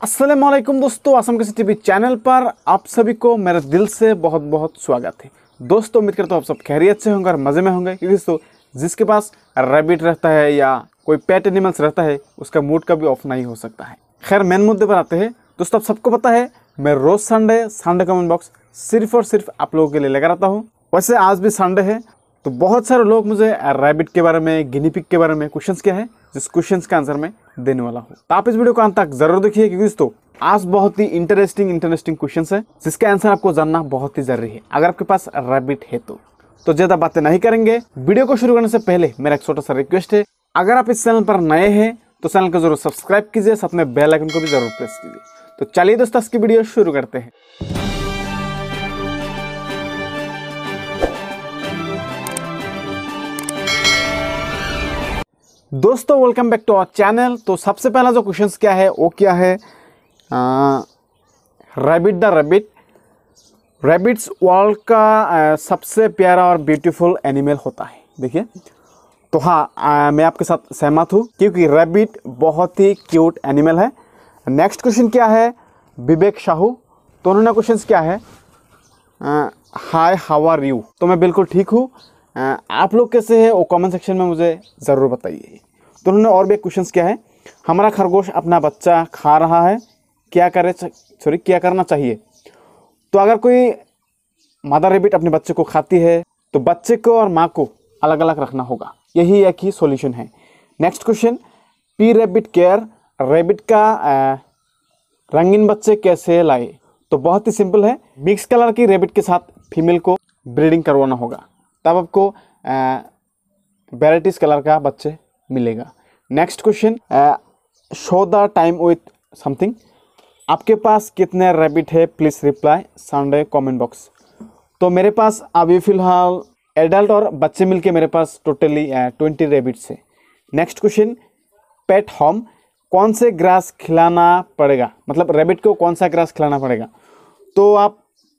अस्सलाम वालेकुम दोस्तों, असम कृषि टीवी चैनल पर आप सभी को मेरे दिल से बहुत बहुत स्वागत है। दोस्तों उम्मीद करता हूँ आप सब खैरियत से होंगे और मज़े में होंगे, क्योंकि दोस्तों जिसके पास रैबिट रहता है या कोई पेट एनिमल्स रहता है उसका मूड कभी ऑफ नहीं हो सकता है। खैर मेन मुद्दे पर आते हैं। दोस्तों आप सबको पता है मैं रोज़ संडे कमेंट बॉक्स सिर्फ और सिर्फ आप लोगों के लिए लेकर आता हूँ। वैसे आज भी संडे है तो बहुत सारे लोग मुझे रैबिट के बारे में, गिनी पिग के बारे में क्वेश्चंस किया है, जिस क्वेश्चंस का आंसर मैं देने वाला हूँ। तो आप इस वीडियो को अंत तक जरूर देखिए, क्योंकि दोस्तों आज बहुत ही इंटरेस्टिंग क्वेश्चंस है जिसका आंसर आपको जानना बहुत ही जरूरी है अगर आपके पास रैबिट है तो ज्यादा बातें नहीं करेंगे। वीडियो को शुरू करने से पहले मेरा एक छोटा सा रिक्वेस्ट है, अगर आप इस चैनल पर नए हैं तो चैनल को जरूर सब्सक्राइब कीजिए, साथ में बेल आइकन को भी जरूर प्रेस कीजिए। तो चलिए दोस्तों इसकी वीडियो शुरू करते हैं। दोस्तों welcome back to our channel. तो सबसे पहला जो क्वेश्चन क्या है वो क्या है, rabbit the rabbit rabbits world का सबसे प्यारा और ब्यूटीफुल एनिमल होता है। देखिए तो हाँ, मैं आपके साथ सहमत हूँ क्योंकि रैबिट बहुत ही क्यूट एनिमल है। नेक्स्ट क्वेश्चन क्या है, विवेक साहू। तो उन्होंने क्वेश्चन क्या है, हाय हाउ आर यू। तो मैं बिल्कुल ठीक हूँ, आप लोग कैसे हैं वो कमेंट सेक्शन में मुझे ज़रूर बताइए। तो उन्होंने और भी क्वेश्चन क्या है, हमारा खरगोश अपना बच्चा खा रहा है, क्या करना चाहिए। तो अगर कोई मदर रैबिट अपने बच्चे को खाती है तो बच्चे को और माँ को अलग अलग रखना होगा, यही एक ही सॉल्यूशन है। Next question, P rabbit care, rabbit का रंगीन बच्चे कैसे लाए। तो बहुत ही सिंपल है, मिक्स कलर की रैबिट के साथ फीमेल को ब्रीडिंग करवाना होगा, तब आपको वेराइटीज कलर का बच्चे मिलेगा। Next question, show the time with something, आपके पास कितने रैबिट है, please reply Sunday comment box. तो मेरे पास अभी फिलहाल एडल्ट और बच्चे मिलके मेरे पास टोटली 20 रैबिट्स है। नेक्स्ट क्वेश्चन, पेट होम, कौन से ग्रास खिलाना पड़ेगा, मतलब रैबिट को कौन सा ग्रास खिलाना पड़ेगा। तो आप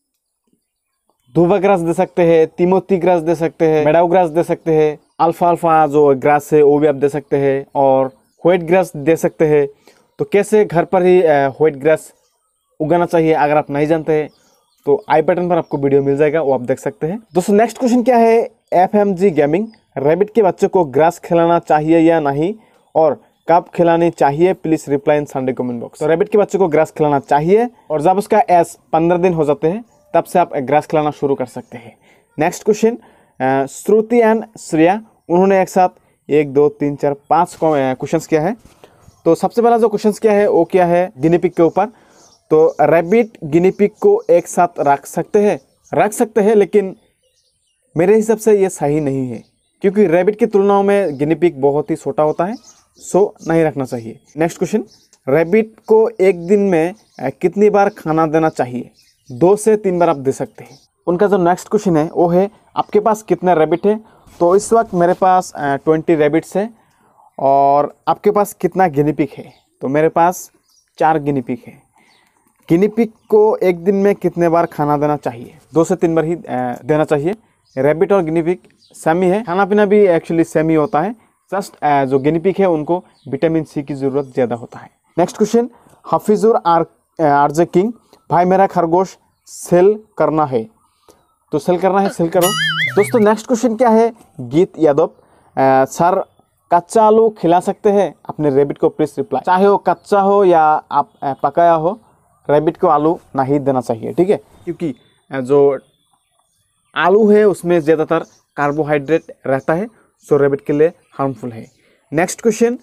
धुबा ग्रास दे सकते हैं, तिमोती ग्रास दे सकते हैं, मेडाव ग्रास दे सकते हैं, अल्फा जो ग्रास है वो भी आप दे सकते हैं, और व्हाइट ग्रास दे सकते हैं। तो कैसे घर पर ही व्हाइट ग्रास उगाना चाहिए अगर आप नहीं जानते हैं तो आई बटन पर आपको वीडियो मिल जाएगा, वो आप देख सकते हैं। दोस्तों नेक्स्ट क्वेश्चन क्या है, FMG गेमिंग, रैबिट के बच्चे को ग्रास खिलाना चाहिए या नहीं और कब खिलानी चाहिए, please reply in Sunday comment box. तो रैबिट के बच्चे को ग्रास खिलाना चाहिए और जब उसका एज 15 दिन हो जाते हैं तब से आप ग्रास खिलाना शुरू कर सकते हैं। Next question, Shruti and Shreya, उन्होंने एक साथ 1 2 3 4 5 क्वेश्चन किया है। तो सबसे पहला जो क्वेश्चन क्या है वो क्या है, गिनी पिग के ऊपर। तो रैबिट गिनी पिग को एक साथ रख सकते हैं, लेकिन मेरे हिसाब से ये सही नहीं है, क्योंकि रैबिट की तुलनाओं में गिनी पिग बहुत ही छोटा होता है, सो नहीं रखना चाहिए। नेक्स्ट क्वेश्चन, रैबिट को एक दिन में कितनी बार खाना देना चाहिए। 2 से 3 बार आप दे सकते हैं। उनका जो नेक्स्ट क्वेश्चन है वो है, आपके पास कितने रैबिट है। तो इस वक्त मेरे पास 20 रैबिट्स है। और आपके पास कितना गिनी पिग है। तो मेरे पास 4 गिनी पिग है। गिनी पिग को एक दिन में कितने बार खाना देना चाहिए, 2 से 3 बार ही देना चाहिए। रैबिट और गिनी पिग सेम ही है, खाना पीना भी एक्चुअली सेम ही होता है, जस्ट जो गिनी पिग है उनको विटामिन सी की ज़रूरत ज़्यादा होता है। Next question, Hafizur RJ king, भाई मेरा खरगोश सेल करना है। तो सेल करो। दोस्तों नेक्स्ट क्वेश्चन क्या है, गीत यादव, सर कच्चा आलू खिला सकते हैं अपने रैबिट को, प्लीज रिप्लाई। चाहे वो कच्चा हो या आप पकाया हो, रैबिट को आलू नहीं देना चाहिए, ठीक है, क्योंकि जो आलू है उसमें ज़्यादातर कार्बोहाइड्रेट रहता है, सो रैबिट के लिए हार्मफुल है। नेक्स्ट क्वेश्चन,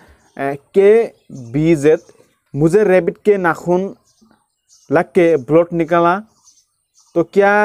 KBZ, मुझे रैबिट के नाखून लग के ब्लड निकला तो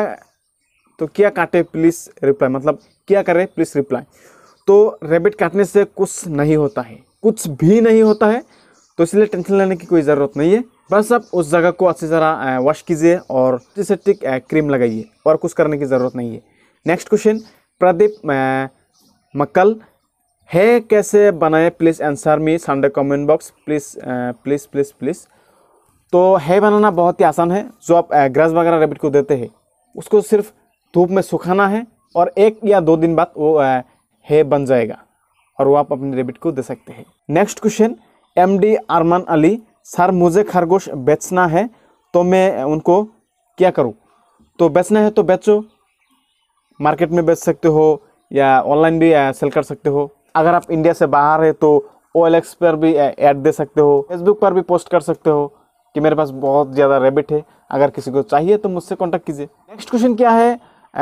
क्या काटे, प्लीज रिप्लाई, मतलब क्या करे, प्लीज रिप्लाई। तो रैबिट काटने से कुछ नहीं होता है, कुछ भी नहीं होता है, तो इसलिए टेंशन लेने की कोई ज़रूरत नहीं है। बस आप उस जगह को अच्छी तरह वॉश कीजिए और एंटीसेप्टिक क्रीम लगाइए, और कुछ करने की ज़रूरत नहीं है। नेक्स्ट क्वेश्चन, प्रदीप मक्कल, है कैसे बनाए, please answer me Sunday comment box, please. तो है बनाना बहुत ही आसान है। जो आप ग्रास वगैरह रैबिट को देते हैं उसको सिर्फ धूप में सुखाना है और 1 या 2 दिन बाद वो है बन जाएगा और वो आप अपने रैबिट को दे सकते हैं। Next question, MD Arman Ali, sir मुझे खरगोश बेचना है तो मैं उनको क्या करूं? तो बेचना है तो बेचो, मार्केट में बेच सकते हो या ऑनलाइन भी सेल कर सकते हो। अगर आप इंडिया से बाहर है तो OLX पर भी ऐड दे सकते हो, फेसबुक पर भी पोस्ट कर सकते हो कि मेरे पास बहुत ज़्यादा रैबिट है, अगर किसी को चाहिए तो मुझसे कॉन्टैक्ट कीजिए। नेक्स्ट क्वेश्चन क्या है?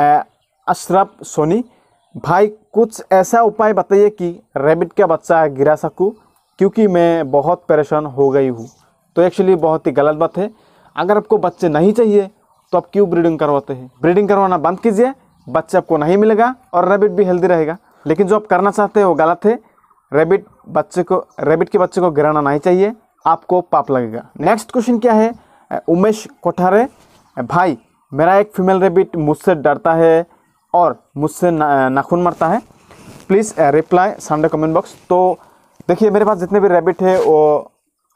अशरफ सोनी, भाई कुछ ऐसा उपाय बताइए कि रैबिट का बच्चा गिरा सकूं क्योंकि मैं बहुत परेशान हो गई हूँ। तो एक्चुअली बहुत ही गलत बात है। अगर आपको बच्चे नहीं चाहिए तो आप क्यों ब्रीडिंग करवाते हैं? ब्रीडिंग करवाना बंद कीजिए, बच्चे आपको नहीं मिलेगा और रैबिट भी हेल्दी रहेगा। लेकिन जो आप करना चाहते हैं वो गलत है। रैबिट के बच्चे को गिराना नहीं चाहिए, आपको पाप लगेगा। नेक्स्ट क्वेश्चन क्या है? उमेश कोठारे, भाई मेरा एक फीमेल रैबिट मुझसे डरता है और मुझसे नाखून मारता है, please reply Sunday comment box. तो देखिए मेरे पास जितने भी रैबिट है वो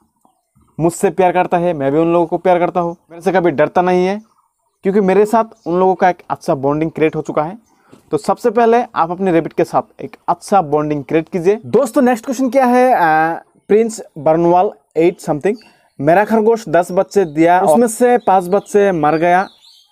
मुझसे प्यार करता है, मैं भी उन लोगों को प्यार करता हूँ, मेरे से कभी डरता नहीं है क्योंकि मेरे साथ उन लोगों का एक अच्छा बॉन्डिंग क्रिएट हो चुका है। तो सबसे पहले आप अपने रैबिट के साथ एक अच्छा बॉन्डिंग क्रिएट कीजिए। दोस्तों नेक्स्ट क्वेश्चन क्या है? प्रिंस बर्नवाल 8 समथिंग, मेरा खरगोश 10 बच्चे दिया, उसमें से 5 बच्चे मर गया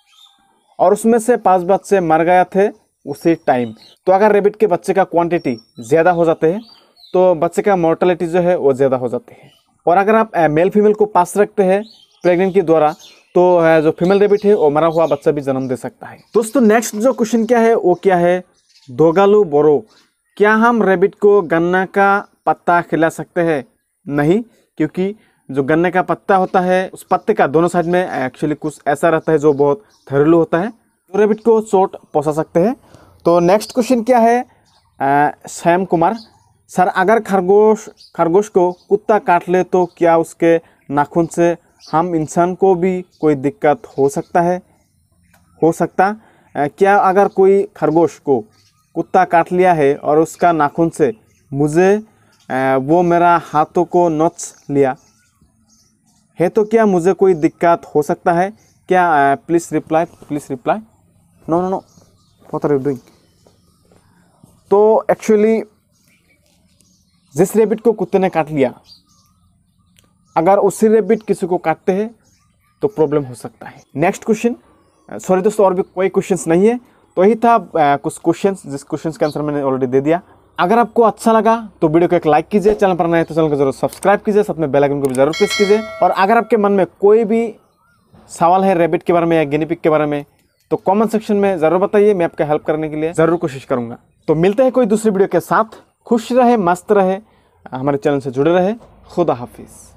और उसमें से 5 बच्चे मर गया थे उसी टाइम। तो अगर रैबिट के बच्चे का क्वांटिटी ज़्यादा हो जाते हैं तो बच्चे का मोर्टेलिटी जो है वो ज़्यादा हो जाती है। और अगर आप मेल फीमेल को पास रखते हैं प्रेग्नेंट के द्वारा तो जो फीमेल रैबिट है वो मरा हुआ बच्चा भी जन्म दे सकता है। दोस्तों नेक्स्ट जो क्वेश्चन क्या है वो क्या है? दोगालू बोरो, क्या हम रैबिट को गन्ना का पत्ता खिला सकते हैं? नहीं, क्योंकि जो गन्ने का पत्ता होता है उस पत्ते का दोनों साइड में एक्चुअली कुछ ऐसा रहता है जो बहुत घरेलू होता है, जो रैबिट को चोट पहुंचा सकते हैं। तो नेक्स्ट क्वेश्चन क्या है? श्याम कुमार, सर अगर खरगोश को कुत्ता काट ले तो क्या उसके नाखून से हम इंसान को भी कोई दिक्कत हो सकता है? क्या अगर कोई खरगोश को कुत्ता काट लिया है और उसका नाखून से मुझे वो मेरा हाथों को नोच लिया है तो क्या मुझे कोई दिक्कत हो सकता है क्या? Please reply. No, what are you doing? तो एक्चुअली जिस रैबिट को कुत्ते ने काट लिया, अगर उसी रैबिट किसी को काटते हैं तो प्रॉब्लम हो सकता है। नेक्स्ट क्वेश्चन, सॉरी दोस्तों और भी कोई क्वेश्चंस नहीं है, तो यही था कुछ क्वेश्चंस, जिस क्वेश्चंस का आंसर मैंने ऑलरेडी दे दिया। अगर आपको अच्छा लगा तो वीडियो को एक लाइक कीजिए, चैनल पर नए हैं तो चैनल को जरूर सब्सक्राइब कीजिए, साथ में बेल आइकन को भी जरूर प्रेस कीजिए। और अगर आपके मन में कोई भी सवाल है रैबिट के बारे में या गिनी पिग के बारे में तो कमेंट सेक्शन में ज़रूर बताइए, मैं आपका हेल्प करने के लिए ज़रूर कोशिश करूँगा। तो मिलते हैं कोई दूसरी वीडियो के साथ। खुश रहे, मस्त रहे, हमारे चैनल से जुड़े रहे। खुदा हाफिज़।